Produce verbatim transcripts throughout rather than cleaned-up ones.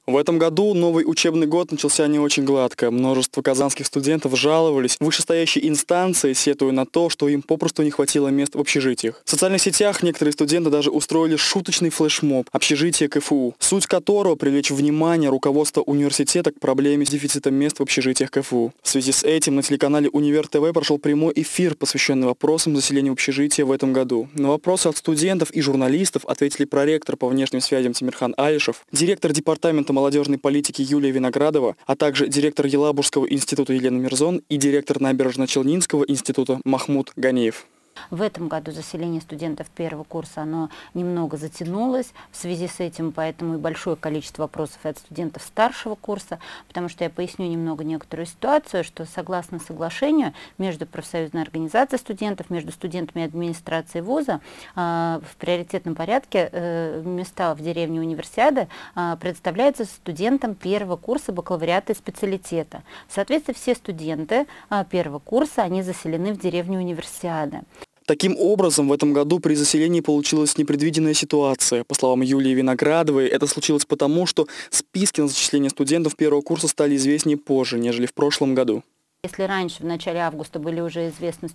В этом году новый учебный год начался не очень гладко. Множество казанских студентов жаловались в вышестоящей инстанции, сетуя на то, что им попросту не хватило мест в общежитиях. В социальных сетях некоторые студенты даже устроили шуточный флешмоб «Общежитие КФУ», суть которого привлечь внимание руководства университета к проблеме с дефицитом мест в общежитиях КФУ. В связи с этим на телеканале Универ ТВ прошел прямой эфир, посвященный вопросам заселения общежития в этом году. На вопросы от студентов и журналистов ответили проректор по внешним связям Тимирхан Алишев, директор департамента молодежной политики Юлия Виноградова, а также директор Елабужского института Елена Мирзон и директор Набережно-Челнинского института Махмуд Ганиев. В этом году заселение студентов первого курса оно немного затянулось. В связи с этим поэтому и большое количество вопросов от студентов старшего курса, потому что я поясню немного некоторую ситуацию, что согласно соглашению между профсоюзной организацией студентов, между студентами и администрацией вуза в приоритетном порядке места в деревне Универсиады предоставляются студентам первого курса бакалавриата и специалитета. Соответственно, все студенты первого курса они заселены в деревню Универсиады. Таким образом, в этом году при заселении получилась непредвиденная ситуация. По словам Юлии Виноградовой, это случилось потому, что списки на зачисление студентов первого курса стали известнее позже, нежели в прошлом году. Если раньше, в начале августа, были уже известны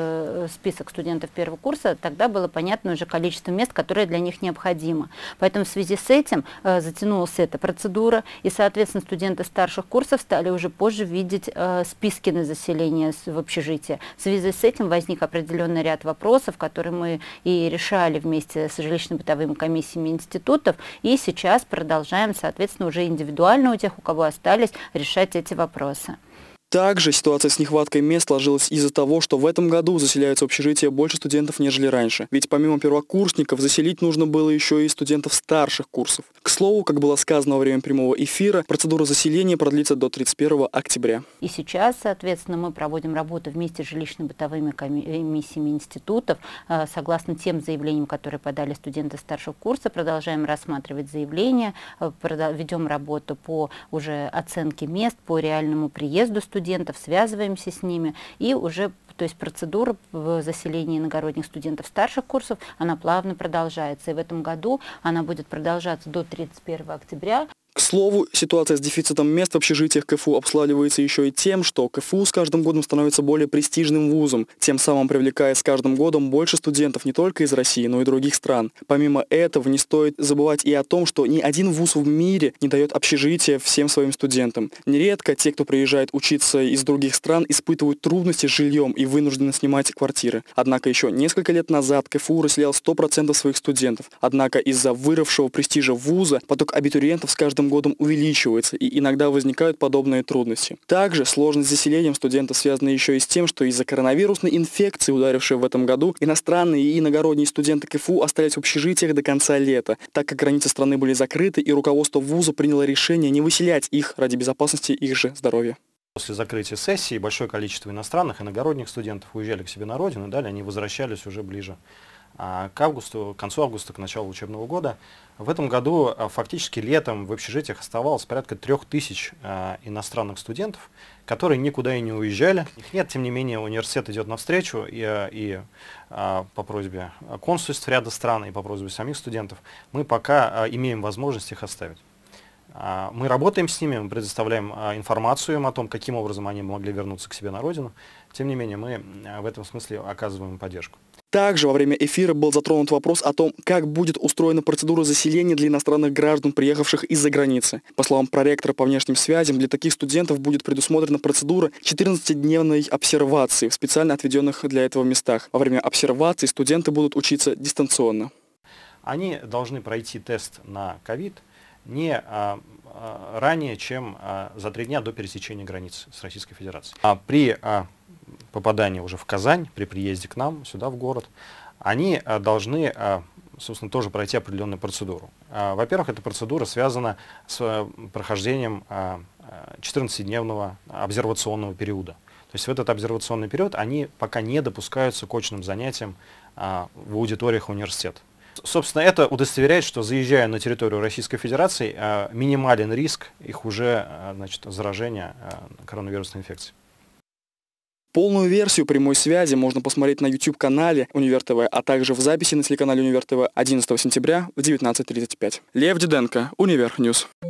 э, список студентов первого курса, тогда было понятно уже количество мест, которые для них необходимо. Поэтому в связи с этим э, затянулась эта процедура, и, соответственно, студенты старших курсов стали уже позже видеть э, списки на заселение в общежитие. В связи с этим возник определенный ряд вопросов, которые мы и решали вместе с жилищно-бытовыми комиссиями институтов, и сейчас продолжаем, соответственно, уже индивидуально у тех, у кого остались, решать эти вопросы. Также ситуация с нехваткой мест сложилась из-за того, что в этом году заселяются в общежития больше студентов, нежели раньше. Ведь помимо первокурсников заселить нужно было еще и студентов старших курсов. К слову, как было сказано во время прямого эфира, процедура заселения продлится до тридцать первого октября. И сейчас, соответственно, мы проводим работу вместе с жилищно-бытовыми комиссиями институтов. Согласно тем заявлениям, которые подали студенты старшего курса, продолжаем рассматривать заявления, ведем работу по уже оценке мест, по реальному приезду студентов. студентов, связываемся с ними, и уже, то есть процедура в заселении иногородних студентов старших курсов, она плавно продолжается. И в этом году она будет продолжаться до тридцать первого октября. К слову, ситуация с дефицитом мест в общежитиях КФУ обуславливается еще и тем, что КФУ с каждым годом становится более престижным вузом, тем самым привлекая с каждым годом больше студентов не только из России, но и других стран. Помимо этого, не стоит забывать и о том, что ни один вуз в мире не дает общежития всем своим студентам. Нередко те, кто приезжает учиться из других стран, испытывают трудности с жильем и вынуждены снимать квартиры. Однако еще несколько лет назад КФУ расселял сто процентов своих студентов. Однако из-за выросшего престижа вуза поток абитуриентов с каждым годом годом увеличивается, и иногда возникают подобные трудности. Также сложность с заселением студентов связана еще и с тем, что из-за коронавирусной инфекции, ударившей в этом году, иностранные и иногородние студенты КФУ остались в общежитиях до конца лета, так как границы страны были закрыты, и руководство вуза приняло решение не выселять их ради безопасности их же здоровья. После закрытия сессии большое количество иностранных, иногородних студентов уезжали к себе на родину, и далее они возвращались уже ближе к августу, к концу августа, к началу учебного года. В этом году фактически летом в общежитиях оставалось порядка трех тысяч иностранных студентов, которые никуда и не уезжали. Их нет, тем не менее, университет идет навстречу, и, и по просьбе консульств ряда стран, и по просьбе самих студентов мы пока имеем возможность их оставить. Мы работаем с ними, мы предоставляем информацию им о том, каким образом они могли вернуться к себе на родину. Тем не менее, мы в этом смысле оказываем поддержку. Также во время эфира был затронут вопрос о том, как будет устроена процедура заселения для иностранных граждан, приехавших из-за границы. По словам проректора по внешним связям, для таких студентов будет предусмотрена процедура четырнадцатидневной обсервации в специально отведенных для этого местах. Во время обсервации студенты будут учиться дистанционно. Они должны пройти тест на ковид не а, а, ранее, чем а, за три дня до пересечения границы с Российской Федерацией. А при а, попадании уже в Казань, при приезде к нам, сюда, в город, они а, должны, а, собственно, тоже пройти определенную процедуру. А, во-первых, эта процедура связана с а, прохождением а, четырнадцатидневного обсервационного периода. То есть в этот обсервационный период они пока не допускаются к очным занятиям а, в аудиториях университета. Собственно, это удостоверяет, что, заезжая на территорию Российской Федерации, минимален риск их уже, значит, заражения коронавирусной инфекцией. Полную версию прямой связи можно посмотреть на YouTube-канале Универ ТВ, а также в записи на телеканале Универ ТВ одиннадцатого сентября в девятнадцать тридцать пять. Лев Диденко, Универ Ньюс.